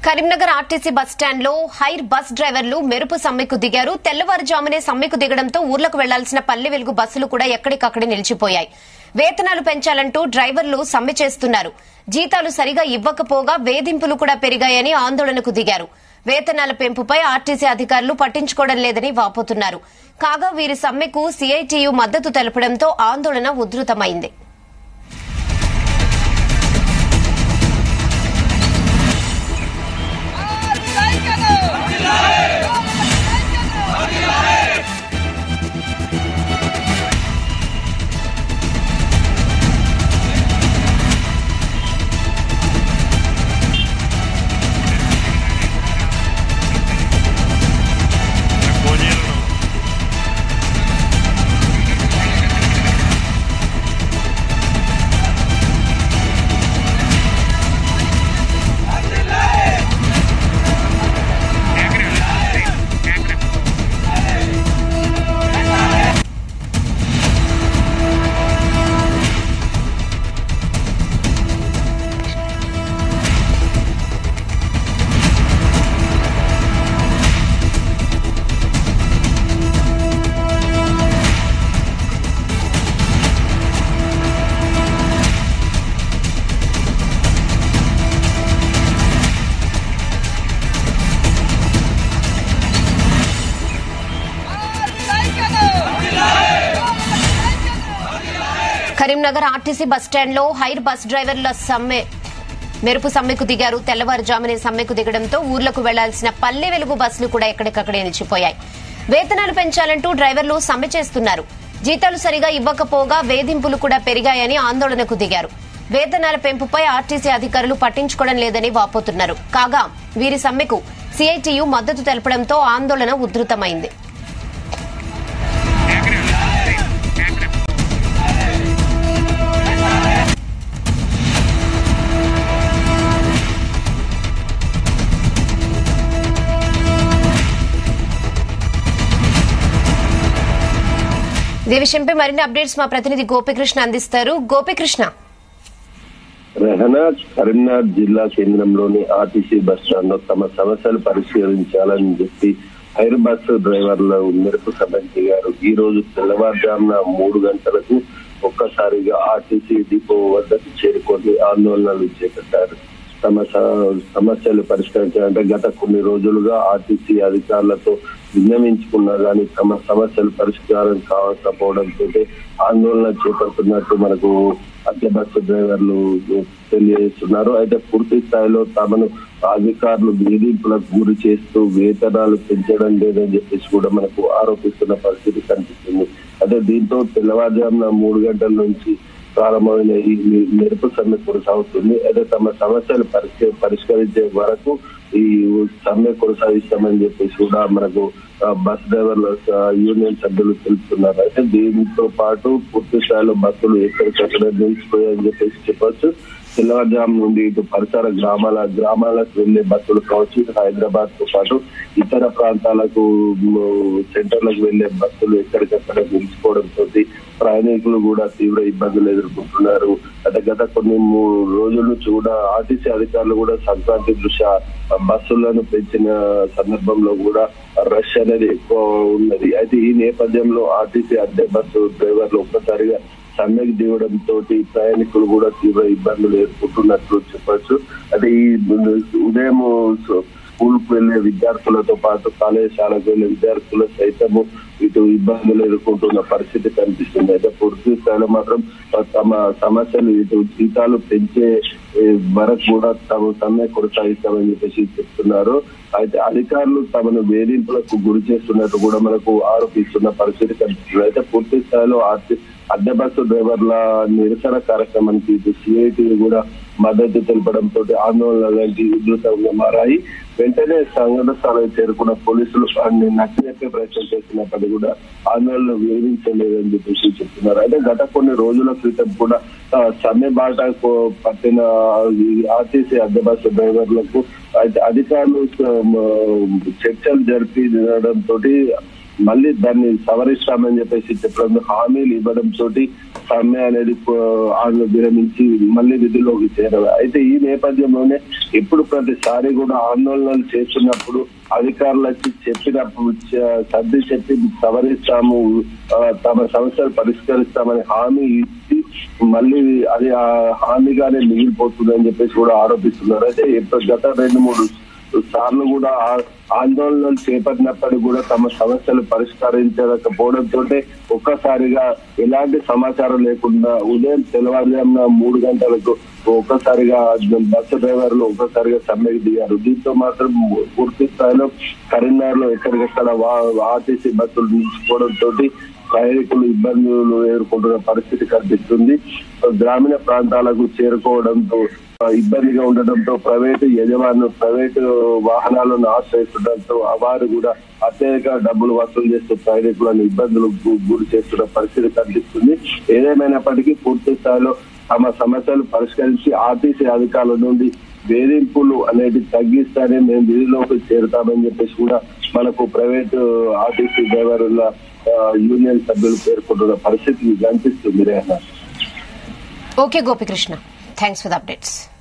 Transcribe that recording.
Karimnagar RTC bus stand lo hire bus driverlu మెరుపు సమ్మెకు దిగారు. తెల్లవారుజామునే సమ్మెకు దిగడంతో ఊర్లకు వెళ్లాల్సిన పల్లె వెలుగు బస్సులు కూడా ఎక్కడికక్కడే నిలిచిపోయాయి. వేతనాలు పెంచాలంటూ డ్రైవర్లు సమ్మె చేస్తున్నారు. జీతాలు సరిగా ఇవ్వకపోగా వేధింపులు కూడా పెరిగాయని ఆందోళనకు దిగారు. వేతనాల పెంపుపై ఆర్టీసీ అధికారులు పట్టించుకోవడం లేదని వాపోతున్నారు. కాగా వీరి సమ్మెకు సిఐటియు మద్దతు తెలపడంతో ఆందోళన ఉధృతమైంది. కరీంనగర్ ఆర్టీసీ బస్ స్టాండ్ లో హైర్ బస్ డ్రైవర్ల సమ్మె మెరుపు సమ్మెకు దిగారు. తెల్లవారుజామునే సమ్మెకు దిగడంతో ఊర్లకు వెళ్లాల్సిన పల్లె వెలుగు బస్సులు కూడా ఎక్కడికక్కడే నిలిచిపోయాయి. వేతనాలు పెంచాలంటూ డ్రైవర్లు సమ్మె చేస్తున్నారు. జీతాలు సరిగా ఇవ్వకపోగా వేధింపులు కూడా పెరిగాయని ఆందోళనకు దిగారు. వేతనాల పెంపుపై ఆర్టీసీ అధికారులు పట్టించుకోవడం లేదని వాపోతున్నారు. కాగా వీరి సమ్మెకు సిఐటియు మద్దతు తెలపడంతో ఆందోళన ఉధృతమైంది. ఇదే విషయంపై మరిన్ని అప్డేట్స్ మా ప్రతినిధి గోపికృష్ణ అందిస్తారు. గోపికృష్ణ, కరీంనగర్ జిల్లా కేంద్రంలోని ఆర్టీసీ బస్ స్టాండ్ లో తమ సమస్యలు పరిష్కరించాలని చెప్పి హైర్ బస్ డ్రైవర్ల మెరుపు సమ్మెకు దిగారు. ఈ రోజు తెల్లవారుజామున 3 గంటలకు ఒక్కసారిగా ఆర్టీసీ డిపో వద్దకు చేరుకొని ఆందోళనలు చేపట్టారు. తమ సమస్యలు పరిష్కరించాలంటే గత కొన్ని రోజులుగా ఆర్టీసీ అధికారులతో విన్నవించుకున్నా కానీ తమ సమస్యలు పరిష్కారం కావకపోవడంతో ఆందోళన చేపడుతున్నట్టు మనకు అద్దె బస్సు డ్రైవర్లు తెలియజేస్తున్నారు. అయితే పూర్తి స్థాయిలో తమను అధికారులు వేధింపులకు గురి చేస్తూ వేతనాలు పెంచడం లేదని చెప్పేసి కూడా మనకు ఆరోపిస్తున్న పరిస్థితి కనిపిస్తుంది. అయితే దీంతో తెల్లవారుజామున 3 గంటల నుంచి ప్రారంభమైన ఈ మెరుపు సమ్మె కొనసాగుతుంది. అయితే తమ సమస్యలు పరిష్కరించే వరకు ఈ సమ్మె కొనసాగిస్తామని చెప్పేసి కూడా మనకు బస్ డ్రైవర్ల యూనియన్ సభ్యులు తెలుపుతున్నారు. అయితే దీంతో పాటు పూర్తి స్థాయిలో బస్సులు ఎక్కడికక్కడ నిలిచిపోయాయని చెప్పేసి చెప్పొచ్చు. తెల్లవారుజాము నుండి ఇటు పరిసర గ్రామాలకు వెళ్లే బస్సులు కావచ్చు, ఇటు హైదరాబాద్ తో పాటు ఇతర ప్రాంతాలకు సెంటర్లకు వెళ్లే బస్సులు ఎక్కడికక్కడ నిలిచిపోవడంతో ప్రయాణికులు కూడా తీవ్ర ఇబ్బందులు ఎదుర్కొంటున్నారు. అంటే గత కొన్ని 3 రోజుల నుంచి కూడా ఆర్టీసీ అధికారులు కూడా సంక్రాంతి దృష్ట్యా బస్సులను పెంచిన సందర్భంలో కూడా రష్ అనేది ఎక్కువ ఉన్నది. అయితే ఈ నేపథ్యంలో ఆర్టీసీ అద్దె బస్సు డ్రైవర్లు ఒక్కసారిగా సమ్మెకు దిగడంతో ప్రయాణికులు కూడా తీవ్ర ఇబ్బందులు ఎదుర్కొంటున్నట్లు చెప్పచ్చు. అంటే ఈ ఉదయం స్కూల్ కు వెళ్లే విద్యార్థులతో పాటు కళాశాలకు వెళ్లే విద్యార్థులు సైతము ఇటు ఇబ్బందులు ఎదుర్కొంటున్న పరిస్థితి కనిపిస్తుంది. అయితే పూర్తి స్థాయిలో మాత్రం తమ సమస్యలు ఇటు జీతాలు పెంచే వరకు కూడా తమ సమ్మె కొనసాగిస్తామని చెప్పేసి చెప్తున్నారు. అయితే అధికారులు తమను వేధింపులకు గురి చేస్తున్నట్టు కూడా మనకు ఆరోపిస్తున్న పరిస్థితి కనిపిస్తుంది. అయితే పూర్తి స్థాయిలో అద్దె బస్సు డ్రైవర్ల నిరసన కార్యక్రమానికి ఇటు సిఐటి కూడా మద్దతు తెలపడంతో ఆందోళనలకి ఉధృతంగా మారాయి. వెంటనే సంఘటన స్థలానికి చేరుకున్న పోలీసులు నచ్చజెప్పే ప్రయత్నం చేస్తున్నప్పటికీ కూడా ఆందోళన విరమించలేదని చెప్పేసి చెప్తున్నారు. అయితే గత కొన్ని రోజుల క్రితం కూడా సమ్మె బాట పట్టిన ఆర్టీసీ అద్దె బస్సు డ్రైవర్లకు అయితే అధికారులు చర్చలు జరిపి తోటి మళ్ళీ దాన్ని సవరిస్తామని చెప్పేసి చెప్పడం హామీలు ఇవ్వడం తోటి సమ్మె అనేది విరమించి మళ్ళీ విధుల్లోకి చేరవు. అయితే ఈ నేపథ్యంలోనే ఇప్పుడు ప్రతిసారి కూడా ఆందోళనలు చేస్తున్నప్పుడు అధికారులు వచ్చి చెప్పినప్పుడు సర్ది చెప్పి సవరిస్తాము, తమ సమస్యలు పరిష్కరిస్తామని హామీ ఇచ్చి మళ్ళీ అది హామీగానే మిగిలిపోతుందని చెప్పేసి కూడా ఆరోపిస్తున్నారు. అయితే గత 2-3 సార్లు కూడా ఆందోళనలు చేపట్టినప్పటికీ కూడా తమ సమస్యలు పరిష్కరించకపోవడంతో ఒక్కసారిగా ఎలాంటి సమాచారం లేకుండా ఉదయం తెల్లవారుజామున 3 గంటలకు ఒక్కసారిగా బస్సు డ్రైవర్లు ఒక్కసారిగా సమ్మెకు దిగారు. దీంతో మాత్రం పూర్తి స్థాయిలో కరీంనగర్ లో ఎక్కడికక్కడ ఆర్టీసీ బస్సులు నిలిచిపోవడంతో ప్రయాణికులు ఇబ్బందులు ఎదుర్కొంటున్న పరిస్థితి కనిపిస్తుంది. గ్రామీణ ప్రాంతాలకు చేరుకోవడంతో ఇబ్బందిగా ఉండడంతో ప్రైవేటు యజమానులు ప్రైవేటు వాహనాలను ఆశ్రయిస్తుండటంతో వారు కూడా అత్యధిక డబ్బులు వసూలు చేస్తూ ప్రయాణికులను ఇబ్బందులకు గురి చేస్తున్న పరిస్థితి కనిపిస్తుంది. ఏదేమైనప్పటికీ పూర్తి స్థాయిలో తమ సమస్యలు పరిష్కరించి ఆర్టీసీ అధికారుల నుండి వేధింపులు అనేది తగ్గిస్తానే మేము విధిలోకి చేరుతామని చెప్పేసి కూడా మనకు ప్రైవేటు ఆర్టీసీ డ్రైవర్ల యూనియన్ సభ్యులు పేర్కొంటున్న పరిస్థితి కనిపిస్తుంది. Okay Gopikrishna, thanks for the updates.